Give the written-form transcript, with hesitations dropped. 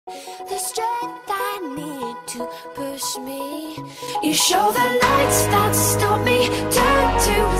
The strength I need to push me. You show the lights that stop me. Turn to